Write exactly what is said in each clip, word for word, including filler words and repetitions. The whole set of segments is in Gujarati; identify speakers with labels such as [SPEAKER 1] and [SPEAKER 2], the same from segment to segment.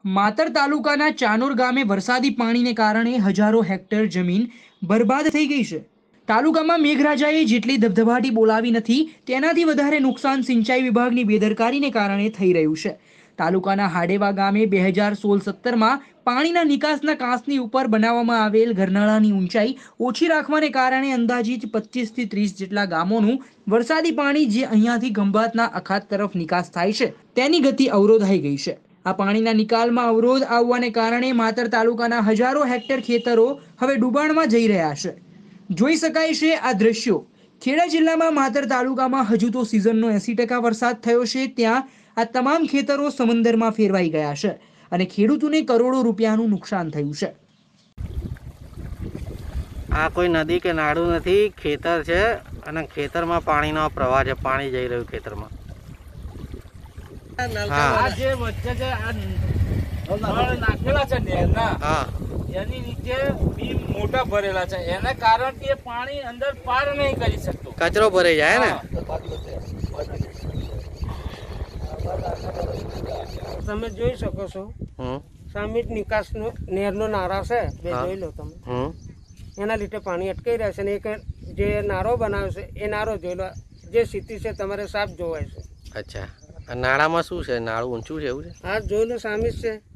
[SPEAKER 1] માતર તાલુકાના ચાનોર ગામે વરસાદી પાણીને કારણે હજારો હેક્ટર જમીન બરબાદ થઈ ગઈ છે। તાલુકામાં મેઘરાજાએ જેટલી ધબધબાટી બોલાવી નથી તેનાથી વધારે નુકસાન સિંચાઈ વિભાગની બેદરકારીને કારણે થઈ રહ્યું છે। તાલુકાના હાડેવા ગામે બે હજાર સોળ સત્તરમાં પાણીના નિકાસના કાંસની ઉપર બનાવવામાં આવેલ ઘરનાળાની ઊંચાઈ ઓછી રાખવાને કારણે અંદાજિત પચીસ થી ત્રીસ જેટલા ગામોનું વરસાદી પાણી જે અહીંયાથી ખંભાતના અખાત તરફ નિકાસ થાય છે તેની ગતિ અવરોધાઈ ગઈ છે। આ પાણીના નિકાલમાં અવરોધ આવવાને કારણે માતર તાલુકાના હજારો હેક્ટર ખેતરો હવે ડૂબાણમાં જઈ રહ્યા છે। જોઈ શકાય છે આ દ્રશ્યો। ખેડા જિલ્લામાં માતર તાલુકામાં હજુ તો સિઝનનો એંસી ટકા વરસાદ થયો છે, ત્યાં આ તમામ ખેતરો સમંદરમાં ફેરવાઈ ગયા છે અને ખેડૂતોને કરોડો રૂપિયાનું નુકસાન થયું છે।
[SPEAKER 2] આ કોઈ નદી કે નાળું નથી, ખેતર છે અને ખેતરમાં પાણીનો પ્રવાહ છે, પાણી જઈ રહ્યું ખેતરમાં।
[SPEAKER 3] આ જે વચ્ચે જે આ નળ નાખેલા છે નેરના,
[SPEAKER 2] હા,
[SPEAKER 3] એની નીચે બીમ મોટા ભરેલા છે, એના કારણથી એ પાણી અંદર પાર નહીં કરી શકતો,
[SPEAKER 2] કચરો ભરાઈ જાય ને।
[SPEAKER 4] તમે જોઈ શકો છો સામે નિકાસનો નેરનો નારા છે, બે જોઈ લો તમે। એના લીધે પાણી અટકાઈ રહ્યા છે ને એક જે નારો બનાવ્યો છે એ નારો જોઈ લો, જે સ્થિતિ છે તમારે સાફ જોવાય છે।
[SPEAKER 2] અચ્છા, નાળામાં શું છે? નાળું ઊંચું છે એવું છે?
[SPEAKER 4] હા, જોઈ લો સામે જ છે,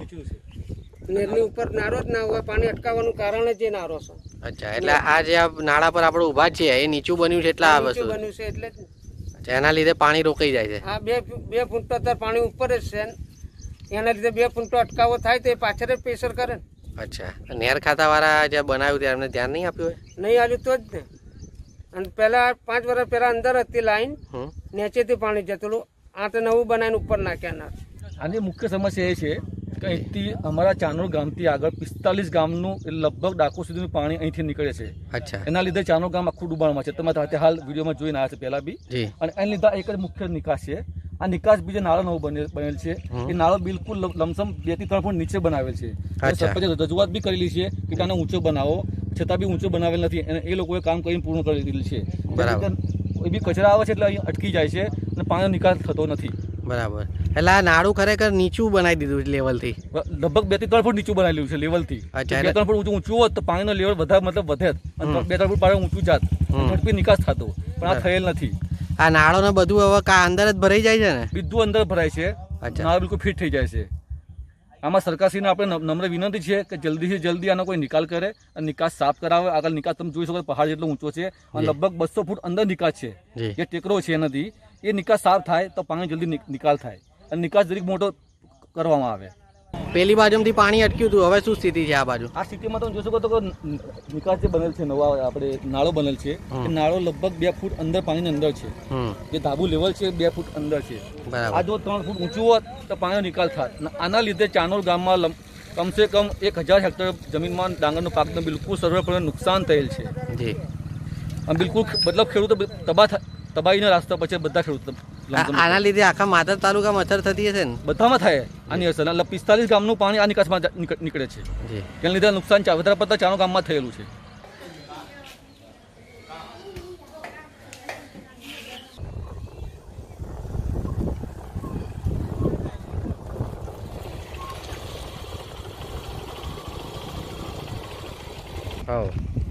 [SPEAKER 4] નેરની ઉપર નારો જ ના હોય, પાણી અટકાવવાનું કારણ જ એ નારો છે।
[SPEAKER 2] અચ્છા, એટલે આ જે નાળા પર આપણે ઊભા છે એ નીચું બન્યું છે એટલે આ વસ્તુ
[SPEAKER 4] બન્યું છે એટલે જ।
[SPEAKER 2] અચ્છા, એના લીધે પાણી રોકાઈ જાય છે।
[SPEAKER 4] હા, બે બે ફૂટ તો અત્યારે પાણી ઉપર જ છે, એના લીધે બે ફૂટ તો અટકાવો થાય તો એ પાછળ જ પ્રેશર કરે ને।
[SPEAKER 2] અચ્છા, નેર ખાતા વાળા જે બનાવ્યું ત્યાં એમને ધ્યાન નહીં આપ્યું હોય?
[SPEAKER 4] નહીં આવ્યું તો જ ને। અને પહેલા પાંચ વર્ષ પહેલા અંદર હતી લાઈન, નીચેથી પાણી જતું, આ તો નવું બનાવીને ઉપર નાખ્યા।
[SPEAKER 5] આની મુખ્ય સમસ્યા એ છે કે અહીંથી અમારા ચાનોર ગામથી આગળ પિસ્તાલીસ ગામનું લગભગ ડાકોર સુધીનું પાણી અહીંથી નીકળે છે।
[SPEAKER 2] અચ્છા,
[SPEAKER 5] એના લીધે ચાનોર ગામ આખું ડૂબાણમાં છે, તમે હાલ વિડીયોમાં જોઈને આવ્યા છે પહેલા બી। અને એના લીધે એક જ મુખ્ય નિકાસ છે, આ નિકાસ બીજો નાળો નવો બનેલ છે, એ નાળો બિલકુલ લમસમ બે થી ત્રણ ફૂટ નીચે બનાવેલ છે। સરપંચે રજૂઆત બી કરેલી છે કે આને ઊંચો બનાવો, છતાં બી ઊંચો બનાવેલ નથી અને એ લોકોએ કામ કરીને પૂર્ણ કરી દીધેલ છે। બરાબર, એ બી કચરા આવે છે એટલે અહીં અટકી જાય છે અને પાણીનો નિકાલ થતો નથી।
[SPEAKER 2] બરાબર, એટલે આ નાળું ખરેખર નીચું બનાવી દીધું લેવલ થી,
[SPEAKER 5] લગભગ બે થી ત્રણ ફૂટ નીચું બનાવેલું છે લેવલ થી। બે ત્રણ ફૂટ ઊંચું ઊંચું હોત તો પાણીનો લેવલ વધારે મતલબ વધે, બે ત્રણ ફૂટ પાણી ઊંચું જાત, ઝડપી નિકાસ થતો, પણ આ થયેલ નથી।
[SPEAKER 2] આ નાળો ને બધું હવે કા અંદર જ ભરાઈ જાય છે ને?
[SPEAKER 5] બધું અંદર ભરાય છે, નાળો બિલકુલ ફિટ થઈ જાય છે। આમાં સરકારશ્રીને આપણે નમ્ર વિનંતી છે કે જલ્દીથી જલ્દી આનો કોઈ નિકાલ કરે અને નિકાસ સાફ કરાવે। આગળ નિકાસ તમે જોઈ શકો પહાડ જેટલો ઊંચો છે અને લગભગ બસો ફૂટ અંદર નિકાસ છે, જે ટેકરો છે નદી, એ નિકાસ સાફ થાય તો પાણી જલ્દી નિકાલ થાય અને નિકાસ જરીક મોટો કરવામાં આવે।
[SPEAKER 2] પેલી બાજુથી પાણી અટક્યું હતું, હવે શું સ્થિતિ છે આ બાજુ?
[SPEAKER 5] આ સ્થિતિમાં તમે જોઈ શકો તો નિકાસ જે બનેલ છે, નવા આપણે નાળો બનેલ છે, એ નાળો લગભગ બે ફૂટ અંદર પાણીની અંદર છે, જે ધાબુ લેવલ છે બે ફૂટ અંદર છે। આ જો ત્રણ ફૂટ ઊંચું હોત તો પાણીનો નિકાલ થાય। આના લીધે ચાનોર ગામમાં કમસે કમ એક હજાર હેક્ટર જમીનમાં ડાંગરનો પાકને બિલકુલ સર્વપણે નુકસાન થયેલ છે। જી, બિલકુલ મતલબ ખેડૂતો તબાહ તબાહીના રાસ્તા પછી બધા ખેડૂતો।
[SPEAKER 2] આના લીધે આખા માતર તાલુકામાં અસર થતી હશે ને?
[SPEAKER 5] બધામાં થાય આની અસર। એટલે પિસ્તાલીસ ગામનું પાણી આ નિકાસમાં નીકળે છે, તેના લીધે નુકસાન વધારે પડતા ચાનો ગામમાં થયેલું છે।
[SPEAKER 2] હા।